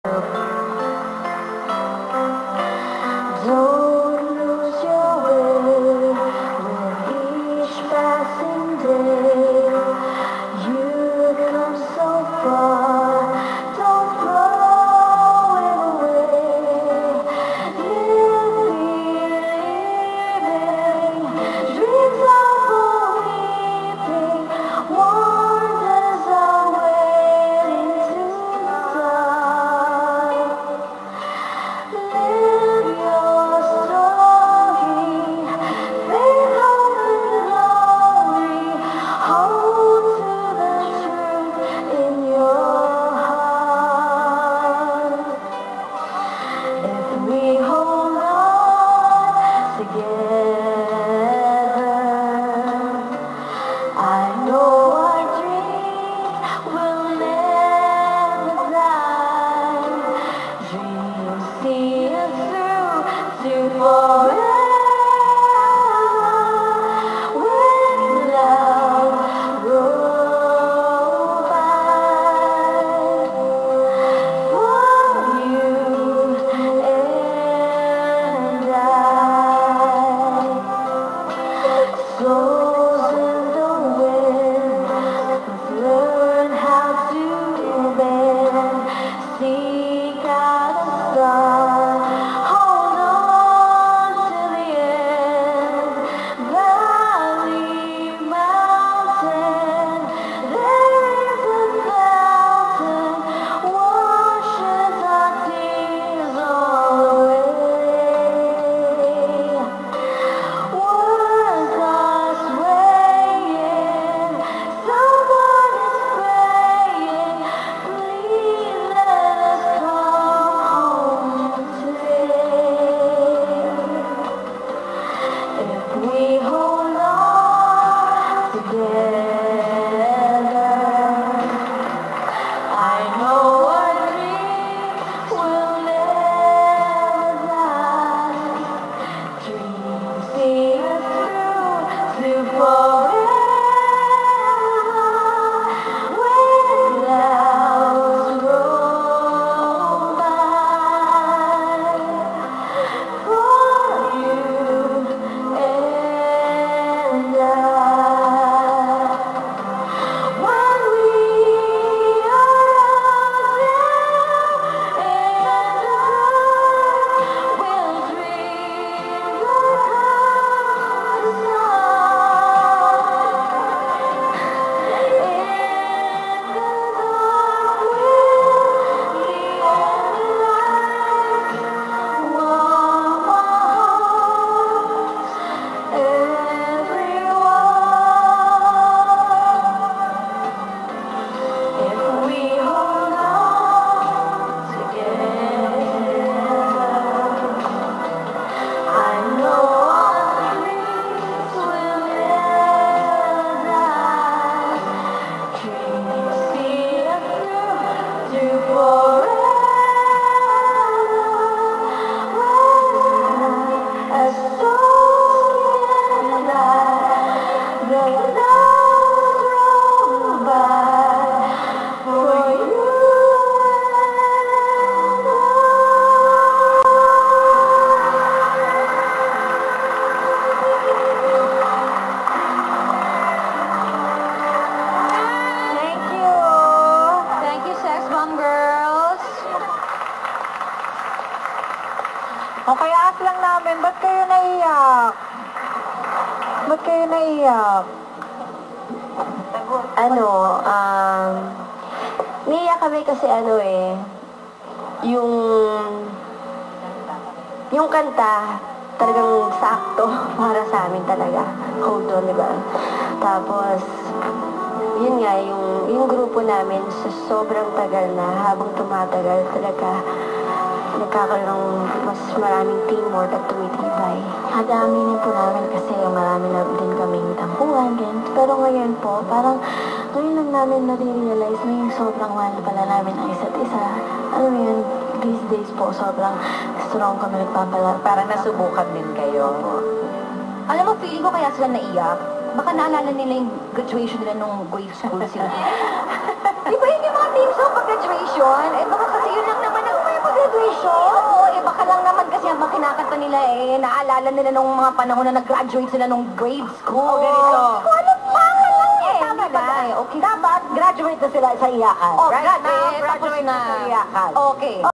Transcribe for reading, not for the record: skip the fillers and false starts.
Don't lose your way with each passing day. You come so far, don't throw it away. Live believing, dreams are believing, wonders are waiting to start. Live your story, faith, hope, and glory. Hold to the truth in your heart. If we hold on together, I know our dreams will never die. Dreams see us through to forever. When clouds roll by, for you and I. Souls in the wind, learn how to bend, seek out a star, hold on to the end. Valley, mountain, there is a fountain, washes our tears away. Words are swaying, someone is praying, please let us come home today. If we hold on together, I know our dreams will never die. Dreams see us through to forever. When clouds roll by, for you and I. When we are out in the dark, we'll dream the if we hold on together, I know our dreams will never die. Dreams see us through to forever. As souls can die, the clouds roll by. For you and Thank you. Thank you, Sex Bomb Girls. Okay, ask lang namin, ba't kayo naiyak? Ba't kayo naiyak? Niiyak kami kasi yung kanta, talagang sakto para sa amin talaga. Hold on, diba? Tapos, yun nga, yung grupo namin, sa sobrang tagal na, habang tumatagal talaga, nagkakaroon mas maraming teamwork at tumitibay. Adaminin po namin kasi marami na din kaming tampuhan, ganyan. Pero ngayon po, parang ngayon lang namin nare-realize na yung sobrang mahal pala namin ang isa't isa. Alam mo yun, these days po, sobrang strong kami nagpapala. Parang nasubukan din kayo. Alam mo, feeling ko kaya sila naiyak. Baka naalala nila yung graduation nila nung grade school sila. Di ba yun yung mga team song pag graduation? Eh baka kasi yun lang naman ang graduation? Oo, baka lang naman kasi ang mga kinakanta nila naalala nila nung mga panahon na nag-graduate sila nung grade school. ganito. Hindi ko alam, baka lang Tama Hindi ba na. Okay. Dapat graduate na sila sa iyakan. Oh, Right graduate, now, tapos graduate na na. sa iyakan. Okay.